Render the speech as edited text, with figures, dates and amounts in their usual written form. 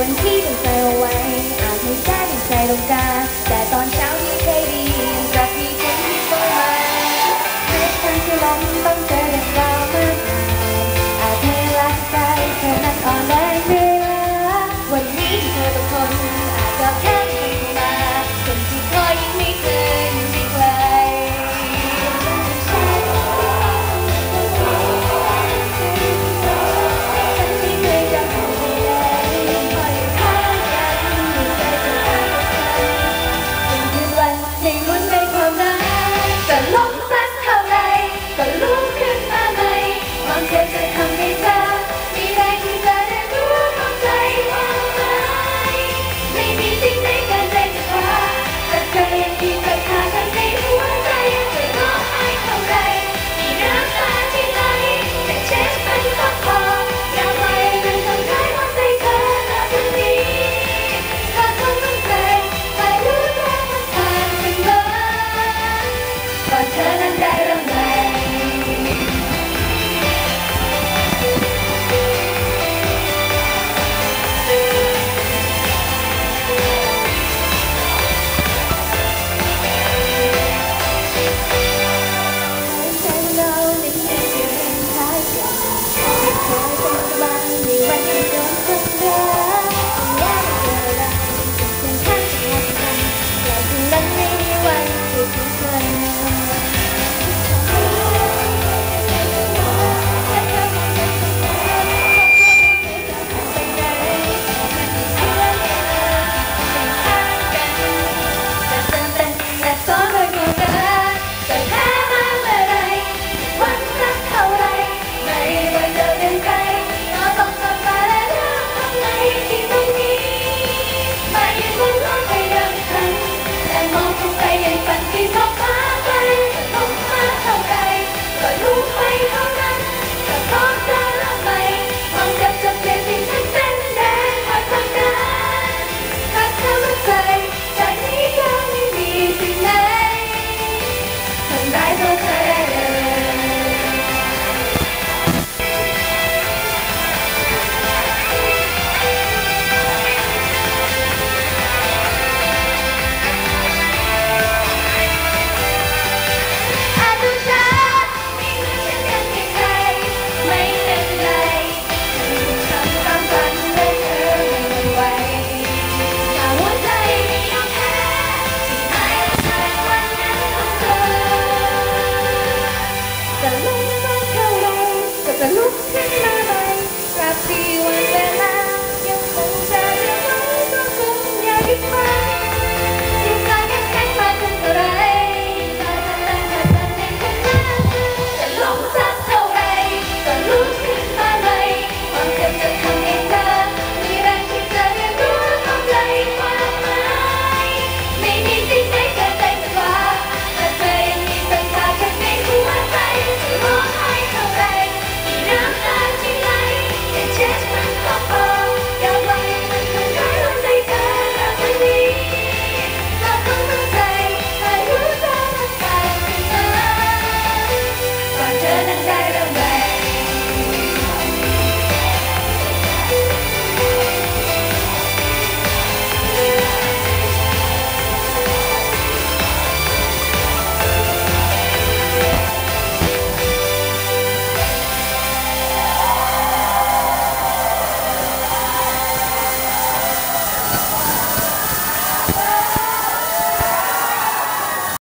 วันที่ตั้งใจเอาไว้อาจไม่ได้ดังใจต้องการแต่ตอนเช้าที่เคยได้ยินจากพี่คนที่โทรมาให้ฉันที่ล้มต้องเจอเรื่องราวมากมายอาจไม่รักใจเธอนั้นอ่อนแรงเรื่อยวันนี้ที่เธอต้องทนอาจจะแค่ไม่มาคนที่คอยยังไม่เคยไม่ไกลเธอนั้นได้